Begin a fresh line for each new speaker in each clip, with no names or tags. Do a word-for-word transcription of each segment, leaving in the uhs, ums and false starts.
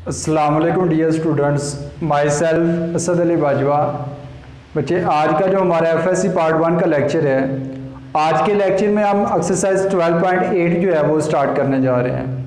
अस्सलाम वालेकुम dear students, myself Asad Ali Bajwa. बच्चे, आज का जो हमारा F S C part one का लेक्चर है, आज के लेक्चर में हम एक्सरसाइज ट्वेल्व पॉइंट एट जो है वो स्टार्ट करने जा रहे हैं।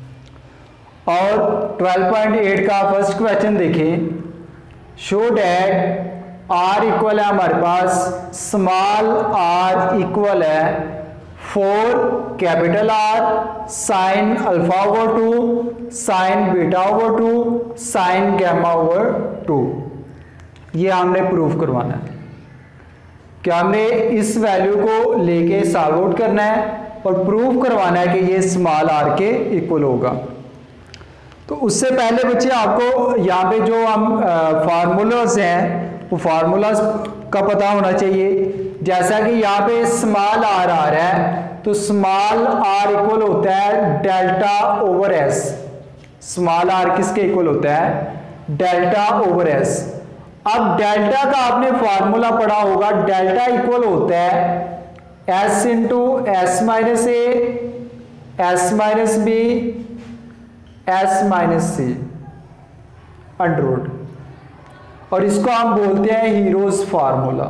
और ट्वेल्व पॉइंट एट का फर्स्ट क्वेश्चन देखें। शो डैट आर इक्वल है हमारे पास, स्मॉल आर इक्वल है four capital R sine alpha over two sine beta over two sine gamma over two. ये हमने प्रूफ करवाना है कि हमने इस वैल्यू को लेके सॉल्व आउट करना है और प्रूफ करवाना है कि ये स्मॉल आर के इक्वल होगा। तो उससे पहले बच्चे आपको यहाँ पे जो हम फार्मूलाज हैं वो फार्मूलाज का पता होना चाहिए। जैसा कि यहाँ पे स्मॉल आर आ रहा है तो स्मॉल आर इक्वल होता है delta over S. Small R किसके इक्वल होता है? Delta over S. अब डेल्टा का आपने फार्मूला पढ़ा होगा, डेल्टा इक्वल होता है S into S minus A S minus B S minus C under root, और इसको हम बोलते हैं हीरोज फार्मूला।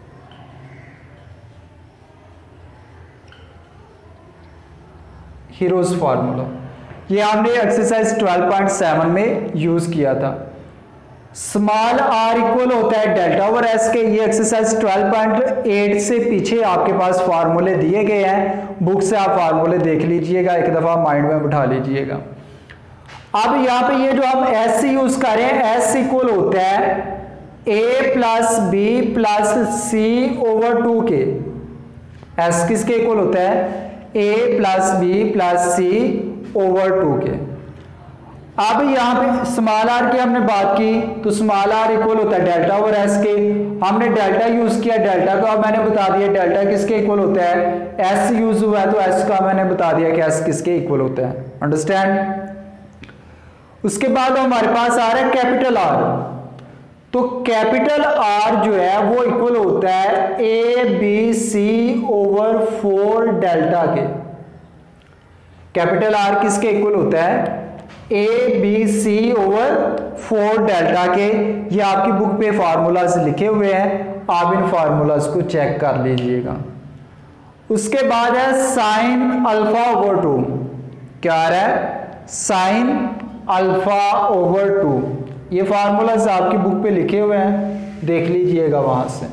हीरोज फार्मूला ये हमने एक्सरसाइज ट्वेल्व पॉइंट सेवन में यूज किया था। स्मॉल आर इक्वल होता है डेल्टा ओवर एस के। ये एक्सरसाइज ट्वेल्व पॉइंट एट से पीछे आपके पास फार्मूले दिए गए हैं, बुक से आप फार्मूले देख लीजिएगा, एक दफा माइंड में बिठा लीजिएगा। अब यहाँ पे ये जो हम एस यूज कर रहे हैं, एस इक्वल होता है A plus B plus C over two के। एस किसके इक्वल होता है? A plus B plus C over two के। अब यहाँ पे स्मॉल आर की हमने बात की तो स्मॉल आर इक्वल होता है डेल्टा ओवर एस के। हमने डेल्टा यूज किया, डेल्टा को अब मैंने बता दिया डेल्टा किसके इक्वल होता है। एस यूज हुआ है तो एस का मैंने बता दिया कि एस किसके इक्वल होता है। अंडरस्टैंड? उसके बाद हमारे पास आ रहा है कैपिटल आर। तो कैपिटल आर जो है वो इक्वल होता है A B C over four delta के। कैपिटल आर किसके इक्वल होता है? A B C over four delta के। ये आपकी बुक पे फार्मूलाज लिखे हुए हैं, आप इन फार्मूलाज को चेक कर लीजिएगा। उसके बाद है साइन अल्फा ओवर टू। क्या आ रहा है? Sine alpha over two. ये फार्मूलाज आपकी बुक पे लिखे हुए हैं, देख लीजिएगा वहां से।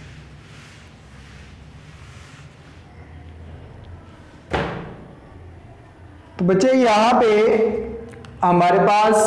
तो बच्चे यहां पे हमारे पास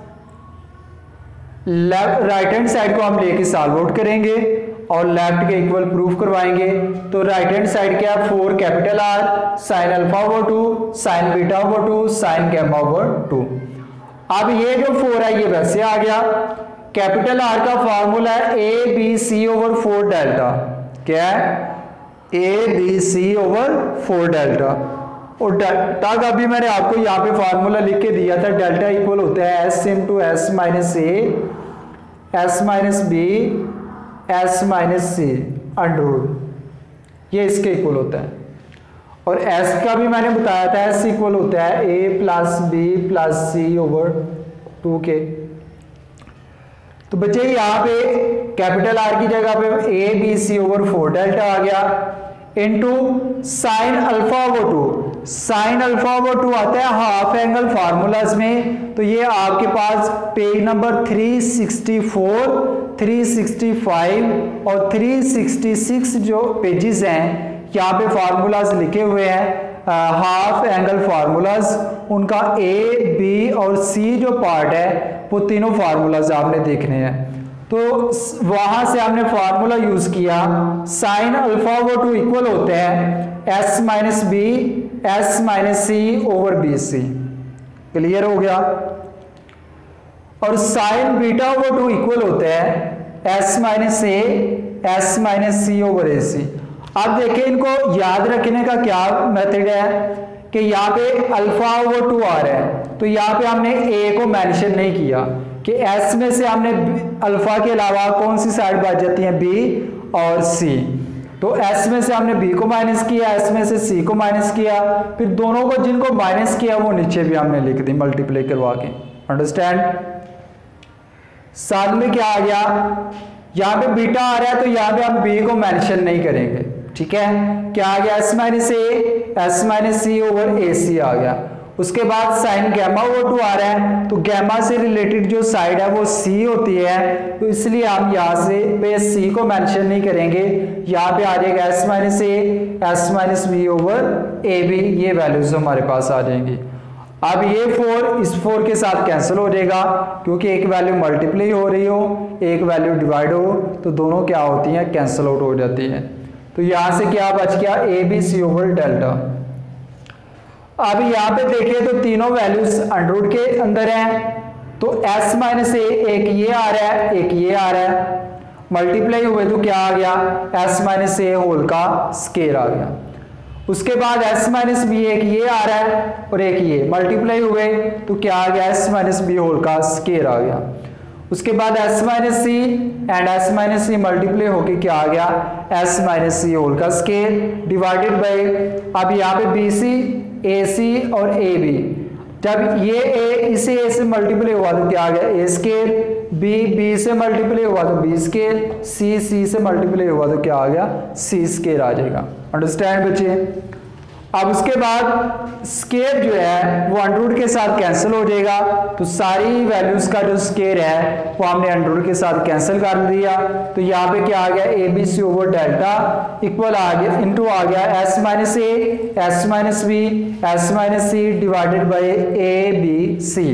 लेफ्ट राइट हैंड साइड को हम लेके सॉल्व आउट करेंगे और लेफ्ट के इक्वल प्रूफ करवाएंगे। तो राइट हैंड साइड क्या है? Four capital R sine alpha over two sine beta over two sine gamma over two. अब ये जो फोर है ये वैसे आ गया। कैपिटल आर का फॉर्मूला है A B C over four delta. क्या है? A B C over four delta. और डेल्टा का भी मैंने आपको यहाँ पे फार्मूला लिख के दिया था। डेल्टा इक्वल होता है S into S minus A S minus B S minus C under root. ये इसके इक्वल होता है। और s का भी मैंने बताया था, s इक्वल होता है a plus B plus C over two के। तो बच्चे यहाँ पे कैपिटल R की जगह पे a B C over four delta आ गया into sine alpha over two. Sine alpha over two आता है हाफ एंगल फार्मूलाज में। तो ये आपके पास page number three sixty four, three sixty five और थ्री सिक्सटी सिक्स जो पेजेस हैं यहाँ पे फार्मूलाज लिखे हुए हैं, हाफ एंगल फार्मूलाज। उनका ए बी और सी जो पार्ट है वो तीनों फार्मूलाज आपने देखने हैं। तो वहां से हमने फार्मूला यूज किया, sine alpha over two equal होते हैं S minus B S minus C over B C. Clear हो गया? और sine beta over two equal होते हैं S minus A S minus C over A C. अब देखिए, इनको याद रखने का क्या मेथड है कि यहाँ पे अल्फा ओवर टू आ रहा है तो यहाँ पे हमने ए को मेंशन नहीं किया कि एस में से हमने अल्फा के अलावा कौन सी साइड बच जाती है? बी और सी। तो एस में से हमने बी को माइनस किया, एस में से सी को माइनस किया, फिर दोनों को जिनको माइनस किया वो नीचे भी हमने लिख दी मल्टीप्लाई करवा के। अंडरस्टैंड। साथ में क्या आ गया, यहाँ पे बीटा आ रहा है तो यहाँ पे हम बी को मेंशन नहीं करेंगे, ठीक है। क्या आ गया, S minus A S minus C over A C आ गया। उसके बाद साइन गैमा ओवर टू आ रहा है, तो गैमा से रिलेटेड जो साइड है वो सी होती है, तो इसलिए हम यहाँ से पे सी को मेंशन नहीं करेंगे। यहाँ पे आ जाएगा S minus A S minus B over A B, ये वैल्यूज हमारे पास आ जाएंगी। अब ये फोर इस फोर के साथ कैंसिल हो जाएगा, क्योंकि एक वैल्यू मल्टीप्लाई हो रही हो एक वैल्यू डिवाइड हो, तो दोनों क्या होती हैं, कैंसिल आउट हो जाती हैं। तो यहाँ से क्या बच गया, A B C over delta. अब यहाँ पे देखिए तो तीनों वैल्यूज अंडररूट के अंदर हैं, तो s माइनस ए एक ये आ रहा है एक ये आ रहा है, मल्टीप्लाई हुए तो क्या आ गया, s माइनस ए होल का स्केयर आ गया। उसके बाद s माइनस बी एक ये आ रहा है और एक ये, मल्टीप्लाई हुए तो क्या आ गया, s माइनस बी होल का स्केयर आ गया। उसके बाद s minus C and s minus C multiply होके क्या आ गया, s माइनस सी होल का स्केयर डिवाइडेड बाय, अब यहाँ पे बी सी ए सी और ए बी, जब ये ए इसे ए से मल्टीप्लाई हुआ तो क्या आ गया, ए स्केयर, बी बी से मल्टीप्लाई हुआ तो बी स्केयर, सी सी से मल्टीप्लाई हुआ तो क्या आ गया, सी स्केयर आ जाएगा। अंडरस्टैंड बच्चे। अब उसके बाद स्केयर जो है वो अंडररूट के साथ कैंसिल हो जाएगा, तो सारी वैल्यूज का जो स्केयर है वो हमने अंडररूट के साथ कैंसिल कर दिया। तो यहाँ पे क्या आ गया, A B C over delta equal आ गया इनटू आ गया S minus A S minus B S minus C divided by A B C.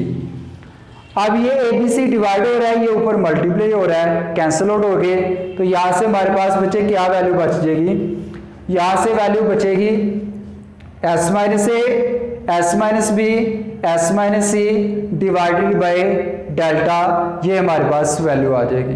अब ये ए बी सी डिवाइड हो रहा है, ये ऊपर मल्टीप्लाई हो रहा है, कैंसिल आउट हो गए, तो यहाँ से हमारे पास बचे क्या वैल्यू बच जाएगी, यहाँ से वैल्यू बचेगी s minus A S minus B S minus C divided by delta, ये हमारे पास वैल्यू आ जाएगी।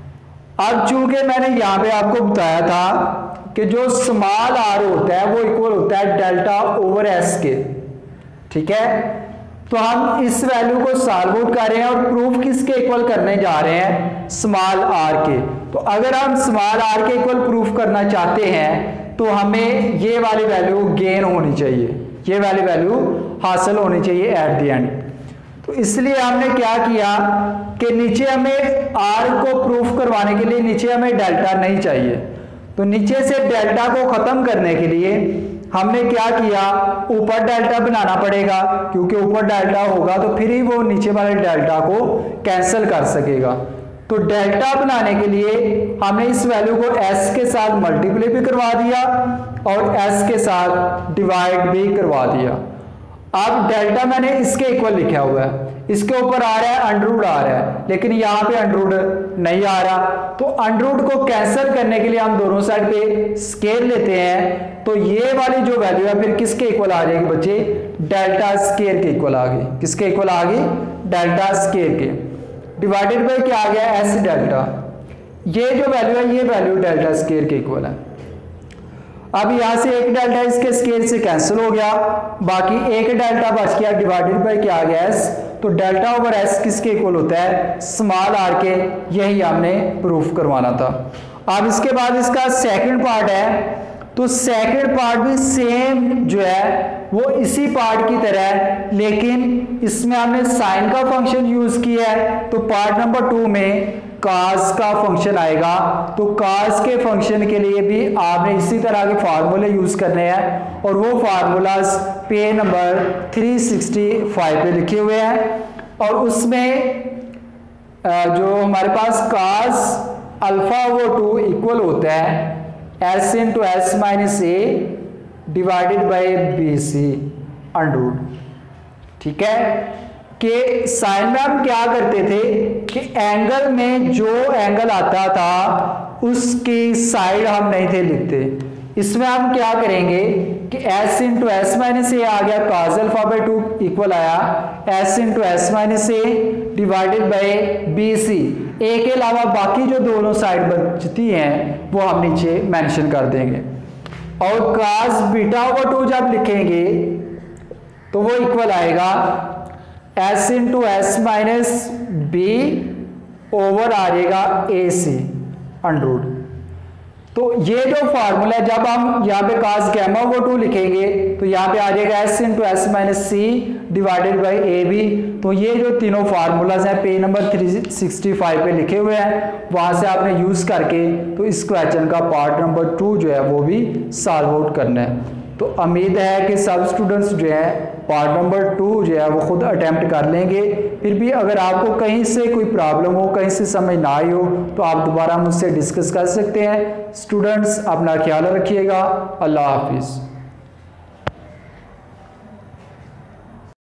अब चूंकि मैंने यहाँ पे आपको बताया था कि जो स्मॉल r होता है वो इक्वल होता है डेल्टा ओवर s के, ठीक है। तो हम इस वैल्यू को सॉल्व आउट कर रहे हैं और प्रूफ किसके इक्वल करने जा रहे हैं, स्मॉल r के। तो अगर हम स्मॉल r के इक्वल प्रूफ करना चाहते हैं तो हमें ये वाली वैल्यू गेन होनी चाहिए, ये वाली वैल्यू हासिल होनी चाहिए एट द एंड। तो इसलिए हमने क्या किया कि नीचे हमें r को प्रूफ करवाने के लिए नीचे हमें डेल्टा नहीं चाहिए, तो नीचे से डेल्टा को खत्म करने के लिए हमने क्या किया, ऊपर डेल्टा बनाना पड़ेगा, क्योंकि ऊपर डेल्टा होगा तो फिर ही वो नीचे वाले डेल्टा को कैंसिल कर सकेगा। तो डेल्टा बनाने के लिए हमने इस वैल्यू को s के साथ मल्टीप्लाई भी करवा दिया और s के साथ डिवाइड भी करवा दिया। अब डेल्टा मैंने इसके इक्वल लिखा हुआ है, इसके ऊपर आ रहा है अंडररूट आ रहा है, लेकिन यहाँ पे अंडररूट नहीं आ रहा, तो अंडररूट को कैंसिल करने के लिए हम दोनों साइड पे स्केयर लेते हैं, तो ये वाली जो वैल्यू है फिर किसके इक्वल आ जाएगी बच्चे, डेल्टा स्केयर के इक्वल आ गई। किसके इक्वल आ गई, डेल्टा स्केयर के, डिवाइडेड बाय क्या आ गया, एस डेल्टा। ये जो वैल्यू है ये वैल्यू डेल्टा स्केयर के इक्वल है। अब यहां से एक डेल्टा इसके स्केयर से कैंसिल हो गया, बाकी एक डेल्टा बच गया डिवाइडेड बाय क्या आ गया, एस। तो डेल्टा ओवर एस किसके इक्वल होता है, स्मॉल आर के। यही हमने प्रूफ करवाना था। अब इसके बाद इसका सेकंड पार्ट है, तो सेकंड पार्ट भी सेम जो है वो इसी पार्ट की तरह है, लेकिन इसमें हमने साइन का फंक्शन यूज किया है। तो पार्ट नंबर टू में कास का फंक्शन आएगा, तो कास के फंक्शन के लिए भी आपने इसी तरह के फार्मूले यूज करने हैं, और वो फार्मूलाज पे नंबर तीन सौ पैंसठ पे लिखे हुए हैं। और उसमें जो हमारे पास कास अल्फा वो टू इक्वल होता है S into S minus A divided by B C under root, ठीक है। कि साइन में हम क्या करते थे कि एंगल में जो एंगल आता था उसकी साइड हम नहीं थे लिखते। इसमें हम क्या करेंगे कि s into S minus A आ गया, cos alpha by two equal आया s into S minus A divided by B C. A के अलावा बाकी जो दोनों साइड बचती हैं वो हम नीचे मेंशन कर देंगे। और काज बीटा ओवर टू जब लिखेंगे तो वो इक्वल आएगा s into S minus B over आ जाएगा ए सी अंडररूट। तो ये जो फार्मूला है, जब हम यहाँ पे कास गैमा ओवर टू लिखेंगे तो यहाँ पे आ जाएगा S into S minus C divided by A B. तो ये जो तीनों फार्मूलाज हैं page number three sixty five पे लिखे हुए हैं, वहां से आपने यूज करके तो इस क्वेश्चन का पार्ट नंबर टू जो है वो भी सॉल्व आउट करना है। तो उम्मीद है कि सब स्टूडेंट्स जो है पार्ट नंबर टू जो है वो खुद अटेम्प्ट कर लेंगे। फिर भी अगर आपको कहीं से कोई प्रॉब्लम हो, कहीं से समझ ना आई हो, तो आप दोबारा मुझसे डिस्कस कर सकते हैं। स्टूडेंट्स अपना ख्याल रखिएगा। अल्लाह हाफिज़।